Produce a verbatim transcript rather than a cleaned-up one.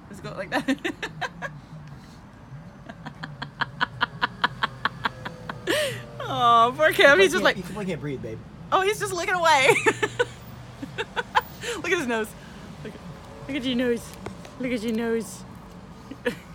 Let's go like that. Oh, poor Cam. He's just like. You can't breathe, babe. Oh, he's just looking away. Look at his nose. Look, look at your nose. Look at your nose.